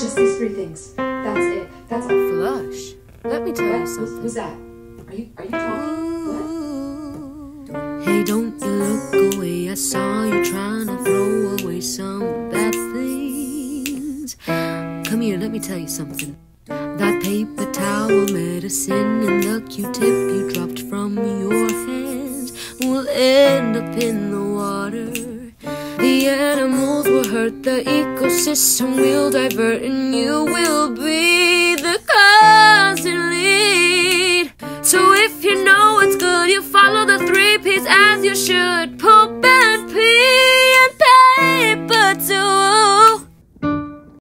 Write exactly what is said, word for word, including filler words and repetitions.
just these three things. That's it. That's all. Flush. Let me tell What? you something. Who's, who's that? Are you are you talking? What? Hey, don't you look away. I saw you trying to throw away some bad things. Come here, let me tell you something. That paper towel, medicine, and the Q-tip you dropped from your hands will end up in the water. The animals will hurt, the ecosystem will divert, and you will be the constant lead. So if you know it's good, you follow the three P's as you should.